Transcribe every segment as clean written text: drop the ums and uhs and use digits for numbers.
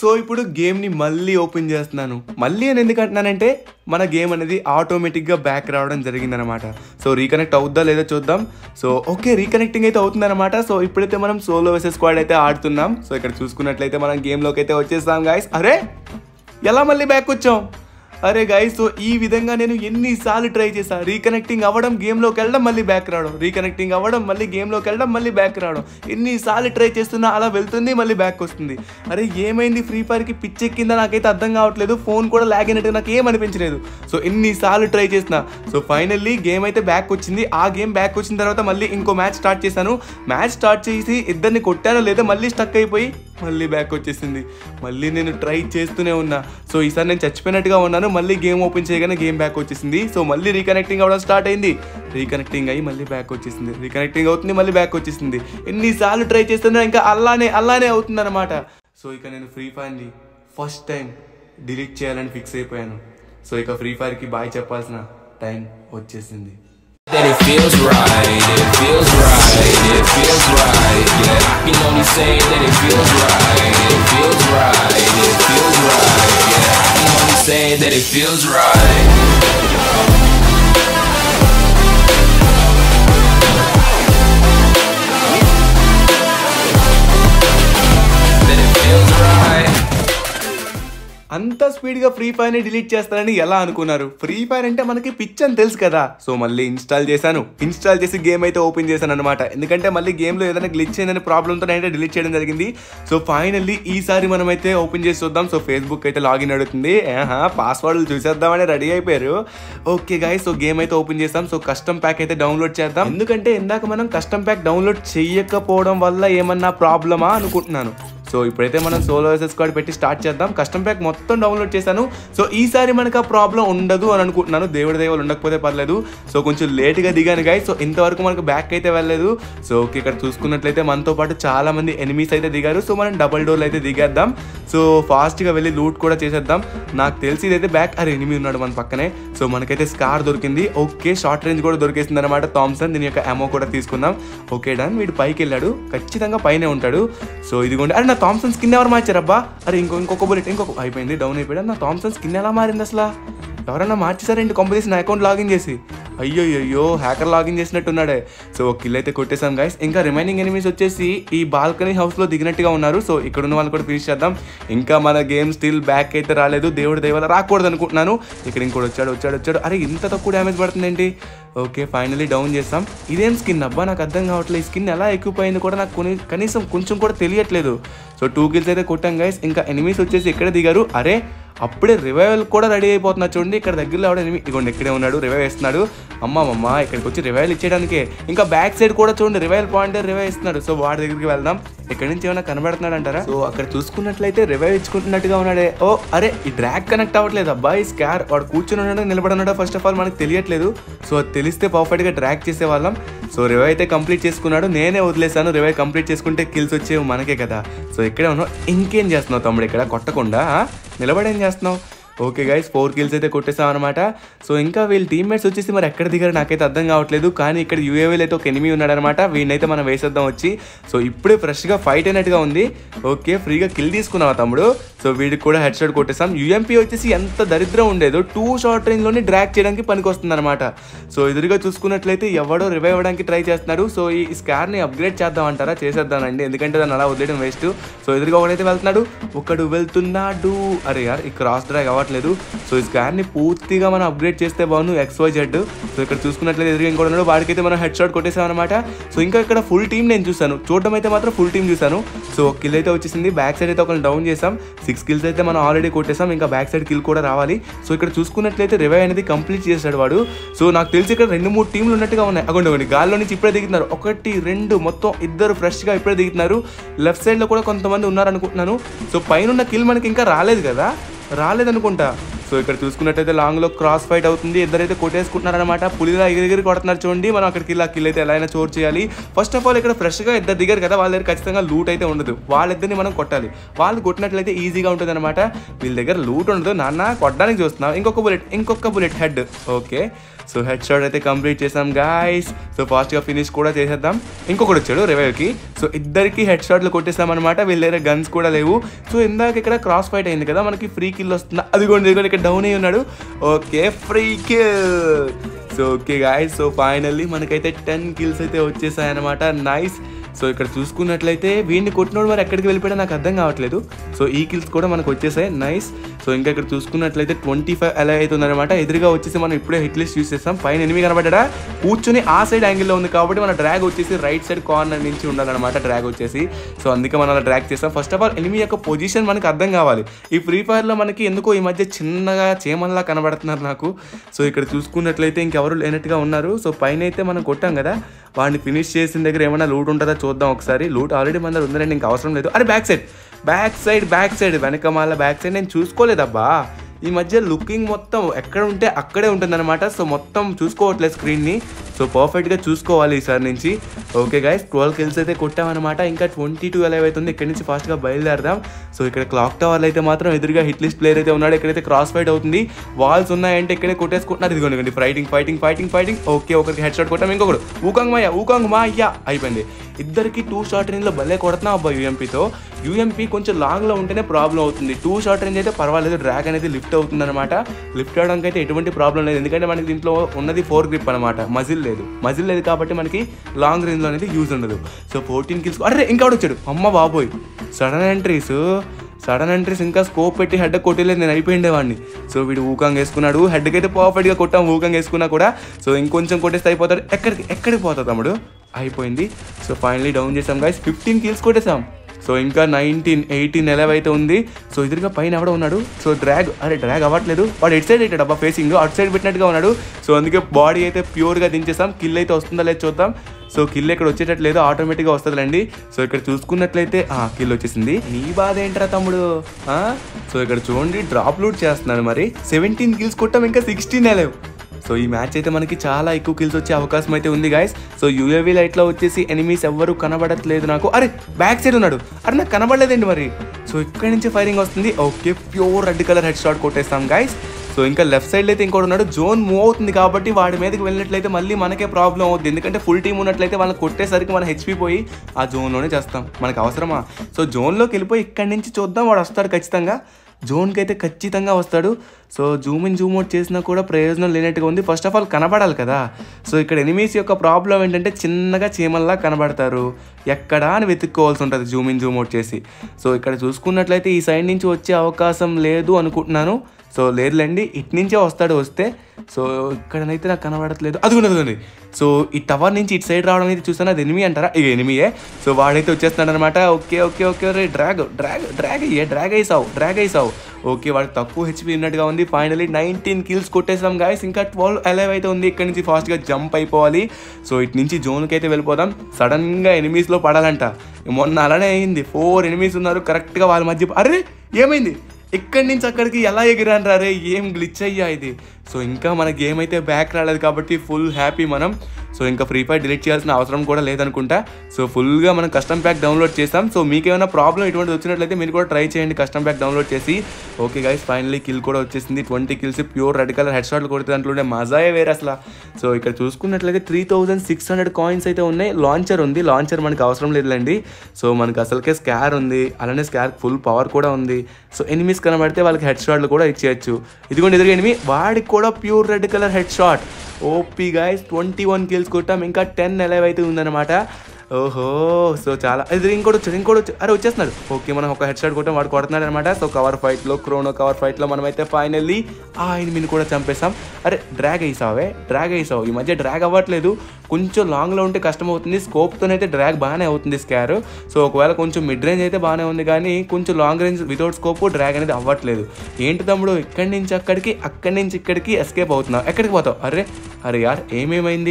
So ఇప్పుడు గేమ్ని మళ్ళీ ఓపెన్ చేస్తున్నాను. మళ్ళీ అని ఎందుకు అంటున్నానంటే మన గేమ్ అనేది ఆటోమేటిక్గా బ్యాక్ రావడం జరిగిందనమాట. సో రీకనెక్ట్ అవుద్దా లేదా చూద్దాం. సో ఓకే, రీకనెక్టింగ్ అయితే అవుతుందన్నమాట. సో ఇప్పుడైతే మనం సోలో వర్సెస్ స్క్వాడ్ అయితే ఆడుతున్నాం. సో ఇక్కడ చూసుకున్నట్లయితే మనం గేమ్లోకి అయితే వచ్చేస్తాం గైస్. అరే ఎలా మళ్ళీ బ్యాక్ వచ్చాం? అరే గైస్, సో ఈ విధంగా నేను ఎన్నిసార్లు ట్రై చేశాను. రీకనెక్టింగ్ అవ్వడం, గేమ్లోకి వెళ్ళడం, మళ్ళీ బ్యాక్ రావడం, రీకనెక్టింగ్ అవ్వడం, మళ్ళీ గేమ్లోకి వెళ్ళడం, మళ్ళీ బ్యాక్ రావడం. ఎన్నిసార్లు ట్రై చేస్తున్నా అలా వెళ్తుంది, మళ్ళీ బ్యాక్ వస్తుంది. అరే ఏమైంది, ఫ్రీ ఫైర్కి పిచ్చెక్కిందా నాకైతే అర్థం కావట్లేదు. ఫోన్ కూడా లాగ్ అయినట్టు నాకు ఏమనిపించలేదు. సో ఎన్నిసార్లు ట్రై చేసిన. సో ఫైనల్లీ గేమ్ అయితే బ్యాక్ వచ్చింది. ఆ గేమ్ బ్యాక్ వచ్చిన తర్వాత మళ్ళీ ఇంకో మ్యాచ్ స్టార్ట్ చేశాను. మ్యాచ్ స్టార్ట్ చేసి ఇద్దరిని కొట్టానో లేదా మళ్ళీ స్టక్ అయిపోయి మళ్ళీ బ్యాక్ వచ్చేసింది. మళ్ళీ నేను ట్రై చేస్తూనే ఉన్నా. సో ఈసారి నేను చచ్చిపోయినట్టుగా ఉన్నాను. మళ్ళీ గేమ్ ఓపెన్ చేయగానే గేమ్ బ్యాక్ వచ్చేసింది. సో మళ్ళీ రీకనెక్టింగ్ అవ్వడం స్టార్ట్ అయింది. రీకనెక్టింగ్ అయ్యి మళ్ళీ బ్యాక్ వచ్చేసింది. రీకనెక్టింగ్ అవుతుంది, మళ్ళీ బ్యాక్ వచ్చేసింది. ఎన్నిసార్లు ట్రై చేస్తున్నా ఇంకా అలానే అవుతుంది అనమాట. సో ఇక నేను ఫ్రీ ఫైర్ని ఫస్ట్ టైం డిలీట్ చేయాలని ఫిక్స్ అయిపోయాను. సో ఇక ఫ్రీ ఫైర్కి బాయ్ చెప్పాల్సిన టైం వచ్చేసింది. That it feels right, it feels right, it feels right, yeah, I can only say that it feels right, it feels right, it feels right, yeah, I can only say that it feels right. That it feels right. అంత స్పీడ్గా free ఫైర్ని delete చేస్తారని ఎలా అనుకున్నారు? Free fire అంటే మనకి pitch అని తెలుసు కదా. సో మళ్ళీ ఇన్స్టాల్ చేశాను. ఇన్స్టాల్ చేసి గేమ్ అయితే ఓపెన్ చేశాను అనమాట. ఎందుకంటే మళ్ళీ గేమ్లో ఏదైనా గ్లిచ్ అయిందని ప్రాబ్లంతో అయితే డిలీట్ చేయడం జరిగింది. సో ఫైనల్లీ ఈసారి మనం అయితే ఓపెన్ చేసి చూద్దాం. సో ఫేస్బుక్ అయితే లాగిన్ అడుగుతుంది. పాస్వర్డ్లు చూసేద్దామని రెడీ అయిపోయారు. ఓకే గైస్, సో గేమ్ అయితే ఓపెన్ చేస్తాం. సో కస్టమ్ ప్యాక్ అయితే డౌన్లోడ్ చేద్దాం. ఎందుకంటే ఇందాక మనం కస్టమ్ ప్యాక్ డౌన్లోడ్ చేయకపోవడం వల్ల ఏమన్నా ప్రాబ్లమా అనుకుంటున్నాను. సో ఇప్పుడైతే మనం సోలో వర్సెస్ స్క్వాడ్ పెట్టి స్టార్ట్ చేద్దాం. కస్టమ్ ప్యాక్ మొత్తం డౌన్లోడ్ చేశాను. సో ఈసారి మనకు ఆ ప్రాబ్లం ఉండదు అని అనుకుంటున్నాను. దేవుడి దైవాలు ఉండకపోతే పర్లేదు. సో కొంచెం లేట్గా దిగాను గైస్. సో ఇంతవరకు మనకు బ్యాక్ అయితే వెళ్ళలేదు. సో ఓకే, ఇక్కడ చూసుకున్నట్లయితే మనతో పాటు చాలా మంది ఎనిమీస్ అయితే దిగారు. సో మనం డబల్ డోర్లు అయితే దిగేద్దాం. సో ఫాస్ట్గా వెళ్ళి లూట్ కూడా చేసేద్దాం. నాకు తెలిసి ఇదైతే బ్యాక్. అరే ఎనిమీ ఉన్నాడు మన పక్కనే. సో మనకైతే స్కార్ దొరికింది. ఓకే, షార్ట్ రేంజ్ కూడా దొరికేసింది అనమాట. థామ్సన్, దీని యొక్క అమో కూడా తీసుకుందాం. Okay done. వీడు పైకి వెళ్ళాడు, ఖచ్చితంగా పైనే ఉంటాడు. సో ఇదిగోండి. అరే నా థామ్సన్ స్కిన్ ఎవరు మార్చారబ్బా? అరే ఇంకొక బుల్లెట్, అయిపోయింది, డౌన్ అయిపోయాడు. నా థామ్సన్ స్కిన్ ఎలా మారింది అసలు? ఎవరైనా మార్చేసారేంటి కంపెనీస్ నా అకౌంట్ లాగిన్ చేసి? అయ్యో హ్యాకర్ లాగిన్ చేసినట్టున్నాడే. సో కిల్ అయితే కొట్టేసాం గైస్. ఇంకా రిమైనింగ్ ఎనిమీస్ వచ్చేసి ఈ బాల్కనీ హౌస్లో దిగినట్టుగా ఉన్నారు. సో ఇక్కడ ఉన్న వాళ్ళు కూడా ఫినిష్ చేద్దాం. ఇంకా మన గేమ్ స్టిల్ బ్యాక్ అయితే రాలేదు. దేవుడి దైవాల రాకూడదు అనుకుంటున్నాను. ఇక్కడ ఇంకోటి వచ్చాడు. అరే ఇంత తక్కువ డ్యామేజ్ పడుతుంది ఏంటి? ఓకే, ఫైనలీ డౌన్ చేస్తాం. ఇదేం స్కిన్ అబ్బా, నాకు అర్థం కావట్లేదు. ఈ స్కిన్ ఎలా ఎక్కువైంది కూడా నాకు కనీసం కొంచెం కూడా తెలియట్లేదు. సో 2 kills అయితే కొట్టాం గైస్. ఇంకా ఎనిమీస్ వచ్చేసి ఎక్కడ దిగారు? అరే అప్పుడే రివైవల్ కూడా రెడీ అయిపోతున్నారు చూడండి. ఇక్కడ దగ్గరలో ఆవిడ ఎనిమి ఇదిగోండి ఇక్కడే ఉన్నాడు, రివైవ్ వేస్తున్నాడు. అమ్మమ్మ ఇక్కడికి వచ్చి రివైవల్ ఇచ్చేయడానికే. ఇంకా బ్యాక్ సైడ్ కూడా చూడండి, రివైవల్ పాయింట్ రివైవ్ ఇస్తున్నాడు. సో వాడి దగ్గరికి వెళ్దాం. ఇక్కడ నుంచి ఏమైనా కనబడుతున్నాడు అంటారా? సో అక్కడ చూసుకున్నట్లయితే రివైవ్ ఇచ్చుకుంటున్నట్టుగా ఉన్నాడే. ఓ అరే ఈ డ్రాగ్ కనెక్ట్ అవ్వట్లేదు అబ్బా. ఈ స్కార్ వాడు కూర్చుని ఉన్నాడో నిలబడి ఉన్నాడో ఫస్ట్ ఆఫ్ ఆల్ మనకు తెలియట్లేదు. సో అది తెలిస్తే పర్ఫెక్ట్గా డ్రాగ్ చేసేవాళ్ళం. సో రివైవ్ అయితే కంప్లీట్ చేసుకున్నాడు. నేనే వదిలేసాను. రివైవ్ కంప్లీట్ చేసుకుంటే కిల్స్ వచ్చేవి మనకే కదా. సో ఇక్కడే ఉన్నావు. ఇంకేం చేస్తున్నావు తమ్ముడు? ఇక్కడ కొట్టకుండా నిలబడేం చేస్తున్నావు? ఓకే గైస్, 4 kills అయితే కొట్టేసాం అనమాట. సో ఇంకా వీళ్ళ టీమ్మేట్స్ వచ్చేసి మరి ఎక్కడ దిగారు నాకైతే అర్థం కావట్లేదు. కానీ ఇక్కడ యూఏవీలో అయితే ఒక ఎనిమీ ఉన్నాడనమాట. వీడినైతే మనం వేసేద్దాం వచ్చి. సో ఇప్పుడే ఫ్రెష్గా ఫైట్ అయినట్టుగా ఉంది. ఓకే, ఫ్రీగా కిల్ తీసుకున్నావా తమ్ముడు? సో వీడికి కూడా హెడ్ షాట్ కొట్టేసాం. యూఎంపీ వచ్చేసి ఎంత దరిద్రం ఉండేదో 2 short rangeలోనే డ్రాగ్ చేయడానికి పనికి వస్తుంది అనమాట. సో ఎదురుగా చూసుకున్నట్లయితే ఎవడో రివైవ్ అవ్వడానికి ట్రై చేస్తున్నారు. సో ఈ స్కార్ని అప్గ్రేడ్ చేద్దాం అంటారా? చేసేద్దామండి, ఎందుకంటే దాన్ని అలా వదిలేయడం వేస్ట్. సో ఎదురుగా ఒకడైతే వెళ్తున్నాడు, ఒకడు వెళ్తున్నాడు. అరే యార్, ఈ క్రాస్ డ్రాగ్ అవ్వట్లేదు. సో ఈ స్కార్ని పూర్తిగా మనం అప్గ్రేడ్ చేస్తే బాగుండు. XYZ. సో ఇక్కడ చూసుకున్నట్లయితే ఎదురుగా ఇంకోటి ఉన్నాడు, వాడికైతే మనం హెడ్ షాట్ కొట్టేసాం అనమాట. సో ఇంకా ఇక్కడ ఫుల్ టీమ్ నేను చూసాను, చూడడం అయితే మాత్రం ఫుల్ టీమ్ చూసాను. సో కిల్ అయితే వచ్చేసింది. బ్యాక్ సైడ్ అయితే ఒకరిని డౌన్ చేసాం. 6 kills అయితే మనం ఆల్రెడీ కొట్టేసాం. ఇంకా బ్యాక్ సైడ్ కిల్ కూడా రావాలి. సో ఇక్కడ చూసుకున్నట్లయితే రివైవ్ అనేది కంప్లీట్ చేశాడు వాడు. సో నాకు తెలిసి ఇక్కడ 2-3 టీంలు ఉన్నట్టుగా ఉన్నాయి. అగోండి గాల్లో నుంచి ఇప్పుడే దిగుతున్నారు. 1, 2 మొత్తం 2 ఫ్రెష్గా ఇప్పుడే దిగుతున్నారు. లెఫ్ట్ సైడ్లో కూడా కొంతమంది ఉన్నారనుకుంటున్నాను. సో పైన కిల్ మనకి ఇంకా రాలేదు కదా, రాలేదనుకుంటా. సో ఇక్కడ చూసుకున్నట్టయితే లాంగ్లో క్రాస్ ఫైట్ అవుతుంది, ఇద్దరైతే కొట్టేసుకుంటున్నారనమాట. పులిలా ఎగిరి కొడుతున్నారు చూడండి. మనం అక్కడికి కిల్ అయితే ఎలా అయినా చోర్ చేయాలి. ఫస్ట్ ఆఫ్ ఆల్ ఇక్కడ ఫ్రెష్గా ఇద్దరు దిగారు కదా, వాళ్ళ దగ్గర ఖచ్చితంగా లూట్ అయితే ఉండదు. వాళ్ళిద్దరిని మనం కొట్టాలి. వాళ్ళు కొట్టినట్లయితే ఈజీగా ఉంటుంది అనమాట. వీళ్ళ దగ్గర లూట్ ఉండదు. నాన్న కొట్టడానికి చూస్తున్నాం. ఇంకొక bullet head. Okay, so head shot అయితే కంప్లీట్ చేసాం గాయస్. సో ఫాస్ట్గా ఫినిష్ కూడా చేసేద్దాం. ఇంకొకటి వచ్చాడు రివైవ్కి. సో ఇద్దరికి హెడ్ షాట్లు కొట్టేసాం అనమాట. వీళ్ళ దగ్గర గన్స్ కూడా లేవు. సో ఇందాక ఇక్కడ క్రాస్ ఫైట్ అయింది కదా, మనకి ఫ్రీ కిల్ వస్తుంది. అదిగోండి ఇక్కడ డౌన్ అయ్యి ఉన్నాడు. Okay, free kill. So okay guys, so finally మనకైతే 10 కిల్స్ అయితే వచ్చేసాయి అనమాట. నైస్. సో ఇక్కడ చూసుకున్నట్లయితే వీడిని కొట్టినోడు మరి ఎక్కడికి వెళ్ళిపోయా నాకు అర్థం కావట్లేదు. సో ఈ కిల్స్ కూడా మనకు వచ్చేసాయి. నైస్. సో ఇంకా ఇక్కడ చూసుకున్నట్లయితే 25 ఎలా అవుతుందన్నమాట. ఎదురుగా వచ్చేసి మనం ఇప్పుడే హిట్ లిస్ట్ యూస్ చేస్తాం. పైన ఎనిమిది కనబడ్డా కూర్చొని ఆ సైడ్ యాంగిల్లో ఉంది కాబట్టి మన డ్రాగ్ వచ్చేసి రైట్ సైడ్ కార్నర్ నుంచి ఉండాలన్నమాట. డ్రాగ్ వచ్చేసి సో అందుకే మనం అలా డ్రాగ్ చేస్తాం. ఫస్ట్ ఆఫ్ ఆల్ ఎనిమిది యొక్క పొజిషన్ మనకు అర్థం కావాలి. ఈ ఫ్రీ ఫైర్లో మనకి ఎందుకో ఈ మధ్య చిన్నగా చీమల్లా కనబడుతున్నారు నాకు. సో ఇక్కడ చూసుకున్నట్లయితే ఇంకెవరు లేనట్టుగా ఉన్నారు. సో పైన అయితే మనం కొట్టాం కదా, వాడిని ఫినిష్ చేసిన దగ్గర ఏమైనా లూట్ ఉంటుందా చూద్దాం ఒకసారి. లూట్ ఆల్రెడీ మన దగ్గర ఉందండి, ఇంకా అవసరం లేదు. అరే బ్యాక్ సైడ్ వెనక మళ్ళీ బ్యాక్ సైడ్ నేను చూసుకోలేదబ్బా. ఈ మధ్య లుకింగ్ మొత్తం ఎక్కడ ఉంటే అక్కడే ఉంటుందన్నమాట. సో మొత్తం చూసుకోవట్లేదు స్క్రీన్ని. సో పర్ఫెక్ట్గా చూసుకోవాలి ఈసారి నుంచి. ఓకే గైస్, 12 కిల్స్ అయితే కొట్టామన్నమాట. ఇంకా 22 ఎలా అవుతుంది. ఇక్కడ నుంచి ఫాస్ట్గా బయలుదేరదాం. సో ఇక్కడ క్లాక్ టవర్లో అయితే మాత్రం ఎదురుగా హిట్ లిస్ట్ ప్లేయర్ అయితే ఉన్నాడు. ఎక్కడైతే క్రాస్ ఫైట్ అవుతుంది, వాల్స్ ఉన్నాయంటే ఇక్కడే కొట్టేసుకుంటున్నారు. ఇదిగోండి ఫైటింగ్. ఓకే, ఒకరికి హెడ్ షాట్ కొట్టాం. ఇంకొకడు ఊకాంగ్ మాయ్యా అయిపోయింది. ఇద్దరికి 2 షార్ట్ రేంజ్లో భలే కొడుతున్నాం అబ్బా యూఎంపీతో. యూఎంపీ కొంచెం లాంగ్లో ఉంటేనే ప్రాబ్లం అవుతుంది. 2 షార్ట్ రేంజ్ అయితే పర్వాలేదు. డ్రాగ్ అనేది లిఫ్ట్ అవుతుంది అనమాట. లిఫ్ట్ అవడానికి అయితే ఎటువంటి ప్రాబ్లం లేదు, ఎందుకంటే మనకి దీంట్లో ఉన్నది 4 గ్రిప్ అనమాట. మజిల్ లేదు కాబట్టి మనకి లాంగ్ రేంజ్లో అనేది యూజ్ ఉండదు. So 14 kills. అరే ఇంకోటి వచ్చాడు. అమ్మ బాబోయ్, సడన్ ఎంట్రీస్ ఇంకా స్కోప్ పెట్టి హెడ్ కొట్టలేదు, నేను అయిపోయిండేవాడిని. సో వీడు ఊకాంగ్ వేసుకున్నాడు. హెడ్కి అయితే పర్ఫెక్ట్గా కొట్టాం. ఊకాంగ్ వేసుకున్నా కూడా. సో ఇంకొంచెం కొట్టేస్తే అయిపోతాడు. ఎక్కడికి పోతాడు తమ్ముడు. అయిపోయింది. సో ఫైనలీ డౌన్ చేసాం గైస్. 15 కిల్స్ కొట్టేసాం. సో ఇంకా 19, 18 ఎలా అయితే ఉంది. సో ఎదురుగా పైన ఎవడో ఉన్నాడు. సో డ్రాగ్ అవ్వట్లేదు. వాడు ఎట్ సైడ్ పెట్టాడు అబ్బా, ఫేసింగ్ అటు సైడ్ పెట్టినట్టుగా ఉన్నాడు. సో అందుకే బాడీ అయితే ప్యూర్గా దించేసాం. కిల్ అయితే వస్తుందా లేదు చూద్దాం. సో కిల్ ఇక్కడ వచ్చేటట్లేదు, ఆటోమేటిక్గా వస్తుందిలేండి. సో ఇక్కడ చూసుకున్నట్లయితే కిల్ వచ్చేసింది. నీ బాధ ఏంట్రా తమ్ముడు. సో ఇక్కడ చూడండి, డ్రాప్ లూట్ చేస్తున్నాడు. మరి 17 కిల్స్ కొట్టాం, ఇంకా 16 లేవు. సో ఈ మ్యాచ్ అయితే మనకి చాలా ఎక్కువ కిల్స్ వచ్చే అవకాశం అయితే ఉంది గైస్. సో యూఏవీ లైట్లో వచ్చేసి ఎనిమీస్ ఎవ్వరూ కనబడట్లేదు నాకు. అరే బ్యాక్ సైడ్ ఉన్నాడు. అరే నాకు కనబడలేదండి మరి. సో ఇక్కడి నుంచి ఫైరింగ్ వస్తుంది. Okay, pure red colour head shot కొట్టేస్తాం గైస్. సో ఇంకా లెఫ్ట్ సైడ్లో అయితే ఇంకోటి ఉన్నాడు. జోన్ మూవ్ అవుతుంది కాబట్టి వాడి మీదకి వెళ్ళినట్లయితే మళ్ళీ మనకే ప్రాబ్లం అవుతుంది, ఎందుకంటే ఫుల్ టీం ఉన్నట్లయితే వాళ్ళని కొట్టేసరికి మన హెచ్పి పోయి ఆ జోన్లోనే చేస్తాం. మనకు అవసరమా? సో జోన్లోకి వెళ్ళిపోయి ఇక్కడి నుంచి చూద్దాం. వాడు వస్తాడు ఖచ్చితంగా, జోన్కి అయితే ఖచ్చితంగా వస్తాడు. So zoom in zoom out చేసినా కూడా ప్రయోజనం లేనట్టుగా ఉంది. ఫస్ట్ ఆఫ్ ఆల్ కనబడాలి కదా. సో ఇక్కడ ఎనిమీస్ యొక్క ప్రాబ్లం ఏంటంటే చిన్నగా చీమల్లా కనబడతారు. ఎక్కడా అని వెతుక్కోవాల్సి ఉంటుంది జూమ్ ఇన్ జూమ్ అవుట్ చేసి. సో ఇక్కడ చూసుకున్నట్లయితే ఈ సైడ్ నుంచి వచ్చే అవకాశం లేదు అనుకుంటున్నాను. సో లేదులేండి, ఇటు నుంచే వస్తే. సో ఇక్కడనైతే నాకు కనబడట్లేదు. అదిగుంది. సో ఈ టవర్ నుంచి ఇటు సైడ్ రావడం అయితే చూస్తాను, అది ఎనిమీ అంటారా? ఇక ఎనిమీయే. సో వాడైతే వచ్చేస్తున్నాడు అనమాట. ఓకే రే డ్రాగ్ అయిసావు. ఓకే, వాడికి తక్కువ హెచ్పి ఉన్నట్టుగా ఉంది. ఫైనలీ 19 కిల్స్ కొట్టేసాం గాయస్. ఇంకా 12 అలైవ్ అయితే ఉంది. ఇక్కడ నుంచి ఫాస్ట్గా జంప్ అయిపోవాలి. సో ఇటు నుంచి జోన్కి అయితే వెళ్ళిపోదాం. సడన్గా ఎనిమీస్లో పడాలంట. మొన్న అలానే అయింది. 4 ఎనిమీస్ ఉన్నారు కరెక్ట్గా వాళ్ళ మధ్య. అరే ఏమైంది? ఇక్కడి నుంచి అక్కడికి ఎలా ఎగిరాను రే, ఏం గ్లిచ్ అయ్యా ఇది. సో ఇంకా మన గేమ్ అయితే బ్యాక్ రాలేదు కాబట్టి ఫుల్ హ్యాపీ మనం. సో ఇంకా ఫ్రీ ఫైర్ డిలీట్ చేయాల్సిన అవసరం కూడా లేదనుకుంటా. సో ఫుల్గా మనం కస్టమ్ ప్యాక్ డౌన్లోడ్ చేస్తాం. సో మీకు ఏమైనా ప్రాబ్లం ఇటువంటిది వచ్చినట్లయితే మీరు కూడా ట్రై చేయండి కస్టమ్ ప్యాక్ డౌన్లోడ్ చేసి. ఓకే గైస్, ఫైనలీ కిల్ కూడా వచ్చేసింది. 20 kills pure red colour head షాట్లు కొడితే దాంట్లోనే మజాయే వేరే అసలు. సో ఇక్కడ చూసుకున్నట్లయితే 3600 కాయిన్స్ అయితే ఉన్నాయి. లాంచర్ ఉంది. లాంచర్ మనకు అవసరం లేదులేండి. సో మనకు అసలుకే స్కార్ ఉంది, అలానే స్కార్ ఫుల్ పవర్ కూడా ఉంది. సో ఎనిమీస్ కనబడితే వాళ్ళకి హెడ్ షాట్లు కూడా ఇచ్చేయచ్చు. ఇదిగోండి ఎదురుగా ఎనిమీ, వాడికి కూడా pure red colour head shot. OP guys, 21 kills కొట్టాం. ఇంకా 10 అలైవ్ అయితే ఉందన్నమాట. ఓహో, సో చాలా. ఇది ఇంకోటి వచ్చాడు. అరే వచ్చేస్తున్నాడు. ఓకే, మనం ఒక హెడ్ షాట్ కొట్టాం, వాడు కొడుతున్నాడు అనమాట. సో క్రోనో కవర్ ఫైట్లో మనమైతే ఫైనల్లీ ఆ ఎనిమిని కూడా చంపేసాం. అరే డ్రాగ్ అయిసావు. ఈ మధ్య డ్రాగ్ అవ్వట్లేదు. కొంచెం లాంగ్లో ఉంటే కష్టం అవుతుంది. స్కోప్తోనైతే డ్రాగ్ బాగానే అవుతుంది స్కార్. సో ఒకవేళ కొంచెం మిడ్ రేంజ్ అయితే బాగానే ఉంది, కానీ కొంచెం long range without scope drag అనేది అవ్వట్లేదు. ఏంటి తమ్ముడు, ఇక్కడి నుంచి అక్కడికి, అక్కడి నుంచి ఇక్కడికి ఎస్కేప్ అవుతున్నావు. ఎక్కడికి పోతావు? అరే యార్ ఏమేమైంది?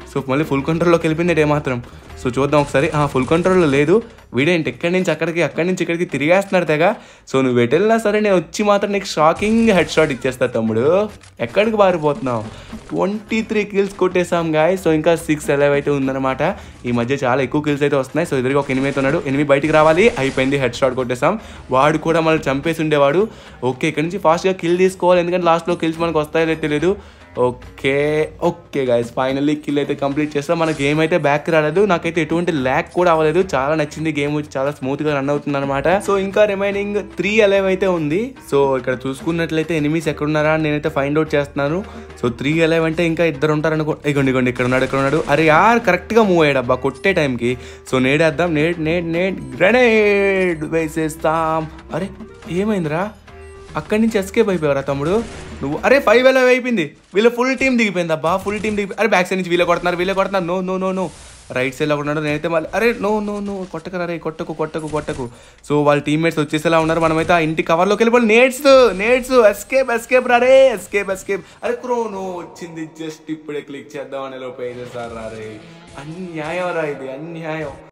సో మళ్ళీ ఫుల్ కంట్రోల్లోకి వెళ్ళిపోయింది ఏమాత్రం. సో చూద్దాం ఒకసారి. ఫుల్ కంట్రోల్లో లేదు. వీడేంటి ఎక్కడి నుంచి ఇక్కడికి తిరిగేస్తున్నాడు తెగ. సో నువ్వు ఎటు వెళ్ళినా సరే నేను వచ్చి మాత్రం నీకు షాకింగ్ హెడ్ షాట్ ఇచ్చేస్తా తమ్ముడు. ఎక్కడికి పారిపోతున్నావు? 23 కిల్స్ కొట్టేసాం గాయ్. సో ఇంకా 6 అలైవ్ అయితే ఉందన్నమాట. ఈ మధ్య చాలా ఎక్కువ కిల్స్ అయితే వస్తున్నాయి. సో ఎదురుగా ఒక ఎనిమిది అయితే ఉన్నాడు. ఎనిమిది బయటికి రావాలి. అయిపోయింది, హెడ్ షాట్ కొట్టేసాం. వాడు కూడా మనం చంపేసి ఉండేవాడు. ఓకే, ఇక్కడ నుంచి ఫాస్ట్గా కిల్ తీసుకోవాలి, ఎందుకంటే లాస్ట్లో కిల్స్ మనకు వస్తాయో తెలియదు. ఓకే గైస్, ఫైనల్లీ కిల్ అయితే కంప్లీట్ చేస్తాం. మన గేమ్ అయితే బ్యాక్ రాలేదు. నాకైతే ఎటువంటి ల్యాక్ కూడా అవ్వలేదు. చాలా నచ్చింది గేమ్, చాలా స్మూత్గా రన్ అవుతుంది అనమాట. సో ఇంకా రిమైనింగ్ 3 అలైవ్ అయితే ఉంది. సో ఇక్కడ చూసుకున్నట్లయితే ఎనిమీస్ ఎక్కడున్నారా అని నేనైతే ఫైండ్ అవుట్ చేస్తున్నాను. సో 3 అలైవ్ అంటే ఇంకా 2 ఉంటారు అనుకో. ఇగోండి ఇక్కడ ఉన్నాడు. అరే యార్, కరెక్ట్గా మూవ్ అయ్యాడు అబ్బా కొట్టే టైంకి. సో నేడేద్దాం. నేడ్ గ్రెనేడ్ వేసేస్తాం. అరే ఏమైందిరా? అక్కడి నుంచి ఎస్కేప్ అయిపోయారా తమ్ముడు నువ్వు? అరే 5 అలైవ్ అయిపోయింది. వీళ్ళ ఫుల్ టీమ్ దిగిపోయింది అబ్బా, ఫుల్ టీమ్ దిగిపోయి. అరే బ్యాక్ సైడ్ నుంచి వీళ్ళే కొడుతున్నారు. నో రైట్ సైడ్లో ఉన్నాడు. నేనైతే మళ్ళీ అరే నో కొట్టకరా రే, కొట్టకు. సో వాళ్ళ టీమ్మేట్స్ వచ్చేసేలా ఉన్నారు. మనమైతే ఆ ఇంటి కవర్లోకి వెళ్ళిపోయి నేడ్స్ ఎస్కేప్ రా రే, ఎస్కేప్. అరే క్రోనో వచ్చింది, జస్ట్ ఇప్పుడే క్లిక్ చేద్దాం అనే లోపు వేసేసారు రా రే. అన్యాయం రా ఇది, అన్యాయం.